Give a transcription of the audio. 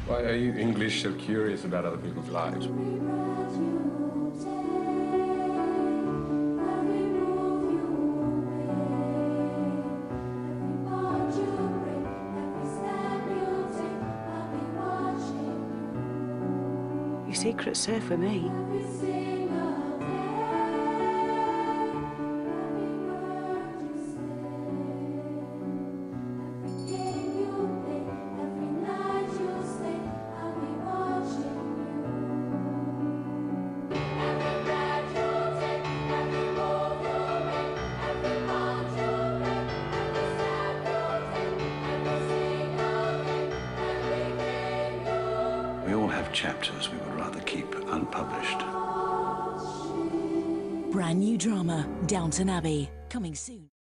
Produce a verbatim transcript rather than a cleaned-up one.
Why are you English so curious about other people's lives? Your secret's safe with me. We all have chapters we would rather keep unpublished. Brand new drama, Downton Abbey, coming soon.